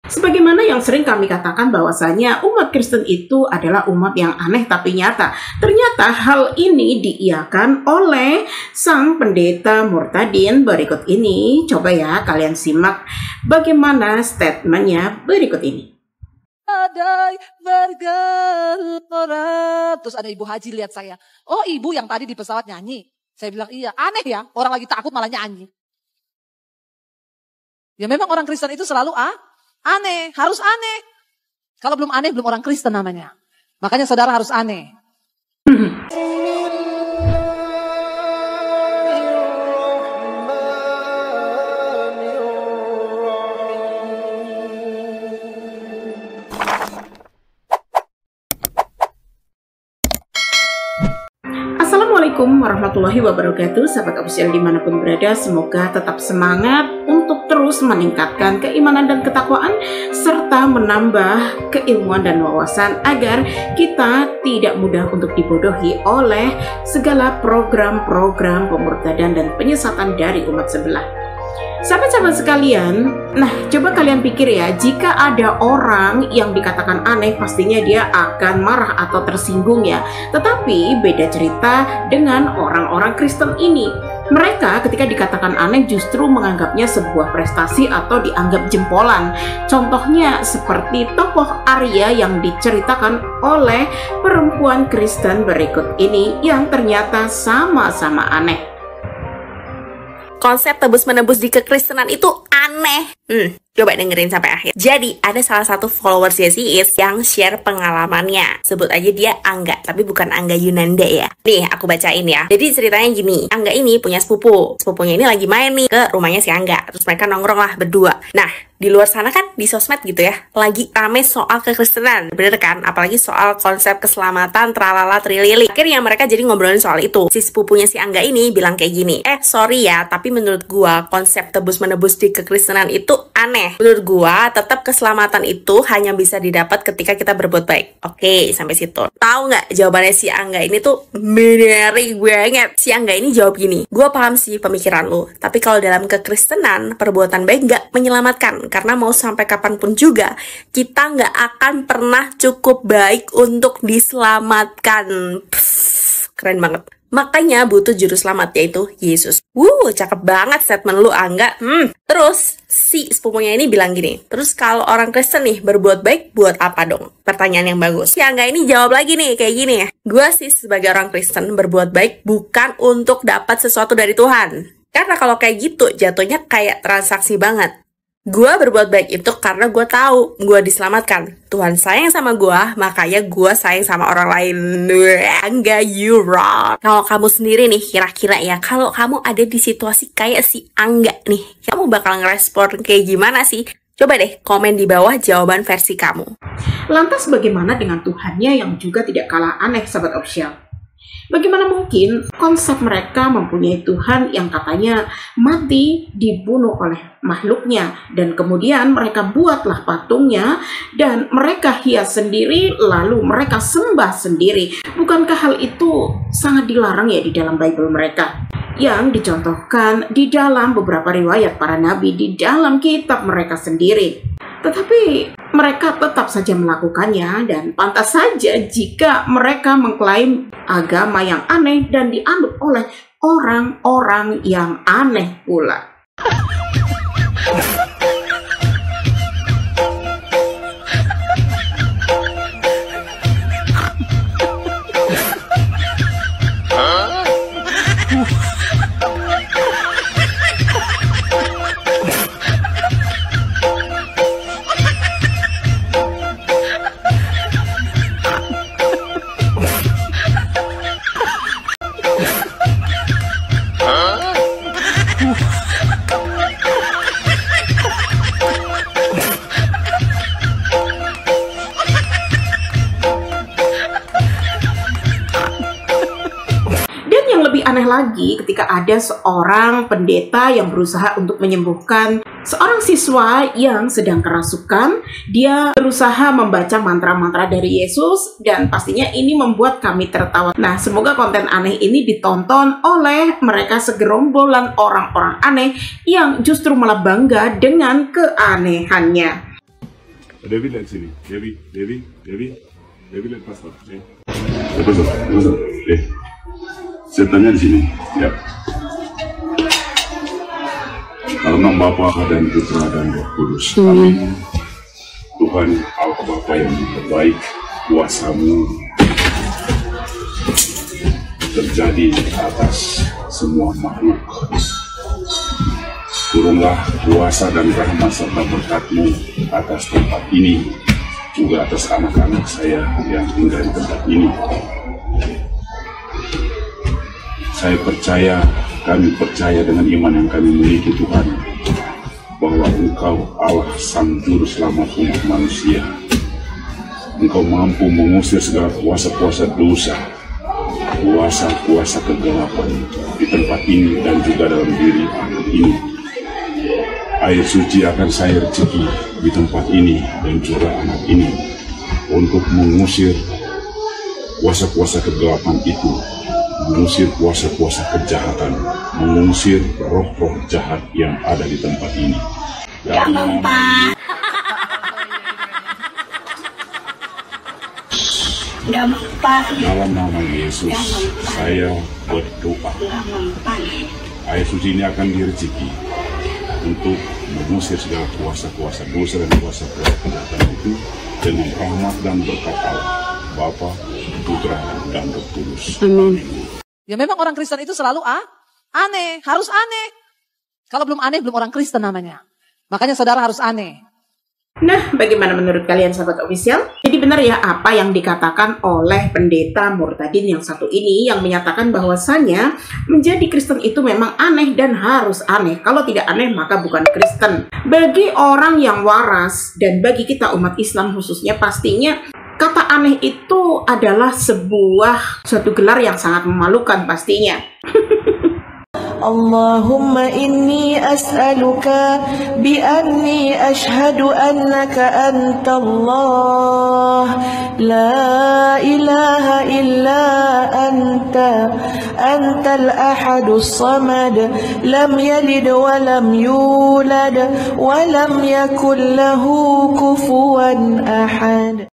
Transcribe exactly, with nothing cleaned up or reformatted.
Sebagaimana yang sering kami katakan bahwasanya umat Kristen itu adalah umat yang aneh tapi nyata. Ternyata hal ini diiyakan oleh sang pendeta Murtadin berikut ini. Coba ya kalian simak bagaimana statementnya berikut ini. Badai bergelora. Terus ada ibu haji lihat saya. Oh, ibu yang tadi di pesawat nyanyi. Saya bilang iya, aneh ya. Orang lagi takut malah nyanyi. Ya memang orang Kristen itu selalu ah, aneh, harus aneh. Kalau belum aneh, belum orang Kristen namanya. Makanya saudara harus aneh. Assalamualaikum warahmatullahi wabarakatuh. Sahabat official dimanapun berada, semoga tetap semangat untuk terus meningkatkan keimanan dan ketakwaan serta menambah keilmuan dan wawasan agar kita tidak mudah untuk dibodohi oleh segala program-program pemurtadan dan penyesatan dari umat sebelah. Sahabat-sahabat sekalian, nah coba kalian pikir ya, jika ada orang yang dikatakan aneh, pastinya dia akan marah atau tersinggung ya. Tetapi beda cerita dengan orang-orang Kristen ini. Mereka ketika dikatakan aneh justru menganggapnya sebuah prestasi atau dianggap jempolan. Contohnya seperti tokoh Arya yang diceritakan oleh perempuan Kristen berikut ini yang ternyata sama-sama aneh. Konsep tebus-menebus di kekristenan itu aneh. Hmm, coba dengerin sampai akhir. Jadi, ada salah satu followers Yesus yang share pengalamannya. Sebut aja dia Angga, tapi bukan Angga Yunanda ya. Nih, aku bacain ya. Jadi ceritanya gini, Angga ini punya sepupu. Sepupunya ini lagi main nih ke rumahnya si Angga. Terus mereka nongkrong lah berdua. Nah, di luar sana kan di sosmed gitu ya, lagi rame soal kekristenan, bener kan? Apalagi soal konsep keselamatan, tralala trilili. Akhirnya mereka jadi ngobrolin soal itu. Si sepupunya si Angga ini bilang kayak gini, eh sorry ya, tapi menurut gua konsep tebus-menebus di kekristenan itu aneh. Menurut gua tetap keselamatan itu hanya bisa didapat ketika kita berbuat baik. Oke, sampai situ. Tahu nggak jawabannya si Angga ini tuh menarik banget. Si Angga ini jawab gini, gua paham sih pemikiran lu, tapi kalau dalam kekristenan perbuatan baik nggak menyelamatkan. Karena mau sampai kapanpun juga, kita nggak akan pernah cukup baik untuk diselamatkan. Pff, keren banget. Makanya butuh juru selamat, yaitu Yesus. Wuh, cakep banget statement lu, Angga. Hmm. Terus, si sepupunya ini bilang gini, terus kalau orang Kristen nih berbuat baik, buat apa dong? Pertanyaan yang bagus. Si Angga ini jawab lagi nih, kayak gini ya. Gua sih sebagai orang Kristen berbuat baik bukan untuk dapat sesuatu dari Tuhan. Karena kalau kayak gitu, jatuhnya kayak transaksi banget. Gue berbuat baik itu karena gue tahu gue diselamatkan. Tuhan sayang sama gue, makanya gue sayang sama orang lain. Enggak, you wrong. Kalau kamu sendiri nih, kira-kira ya, kalau kamu ada di situasi kayak si Angga nih, kamu bakal ngerespon kayak gimana sih? Coba deh komen di bawah jawaban versi kamu. Lantas bagaimana dengan Tuhannya yang juga tidak kalah aneh, sahabat official? Bagaimana mungkin konsep mereka mempunyai Tuhan yang katanya mati dibunuh oleh makhluknya, dan kemudian mereka buatlah patungnya dan mereka hias sendiri lalu mereka sembah sendiri. Bukankah hal itu sangat dilarang ya di dalam Bible mereka? Yang dicontohkan di dalam beberapa riwayat para nabi di dalam kitab mereka sendiri. Tetapi mereka tetap saja melakukannya, dan pantas saja jika mereka mengklaim agama yang aneh dan dianut oleh orang-orang yang aneh pula. Aneh lagi ketika ada seorang pendeta yang berusaha untuk menyembuhkan seorang siswa yang sedang kerasukan. Dia berusaha membaca mantra-mantra dari Yesus dan pastinya ini membuat kami tertawa. Nah, semoga konten aneh ini ditonton oleh mereka segerombolan orang-orang aneh yang justru malah bangga dengan keanehannya. Devi lihat sini. Devi, Devi, Devi, Devi lihat pastor. Eh, pastor, pastor. Eh, setannya di sini. Ya. Karena Bapa dan Putra dan Roh Kudus. Amin. Tuhan Allah Bapa yang terbaik, kuasa-Mu terjadi atas semua makhluk. Turunlah kuasa dan rahmat serta berkat-Mu atas tempat ini, juga atas anak-anak saya yang tinggal di tempat ini. Saya percaya, kami percaya dengan iman yang kami miliki Tuhan, bahwa Engkau Allah Sang Juru Selamat umat manusia. Engkau mampu mengusir segala kuasa-kuasa dosa, kuasa-kuasa kegelapan di tempat ini dan juga dalam diri anak ini. Air suci akan saya rezeki di tempat ini dan juga anak ini untuk mengusir kuasa-kuasa kegelapan itu, mengusir kuasa-kuasa kejahatan, mengusir roh-roh jahat yang ada di tempat ini. Jangan Pak. Jangan Pak. Dalam nama Yesus, saya berdoa. Air suci ini akan direzeki untuk mengusir segala kuasa-kuasa dosa dan kuasa-kuasa kejahatan itu dengan rahmat dan berkat Allah, Bapa, Putra, dan Roh Kudus. Amin. Ya memang orang Kristen itu selalu ah, aneh, harus aneh. Kalau belum aneh, belum orang Kristen namanya. Makanya saudara harus aneh. Nah, bagaimana menurut kalian sahabat official? Jadi benar ya apa yang dikatakan oleh pendeta Murtadin yang satu ini, yang menyatakan bahwasannya menjadi Kristen itu memang aneh dan harus aneh. Kalau tidak aneh maka bukan Kristen. Bagi orang yang waras dan bagi kita umat Islam khususnya, pastinya kata aneh itu adalah sebuah suatu gelar yang sangat memalukan pastinya. Allahumma inni as'aluka bi anni ashhadu annaka anta Allah la ilaha illa anta antal ahadus samad lam yalid wa lam yulad wa lam yakul lahu kufuwan ahad.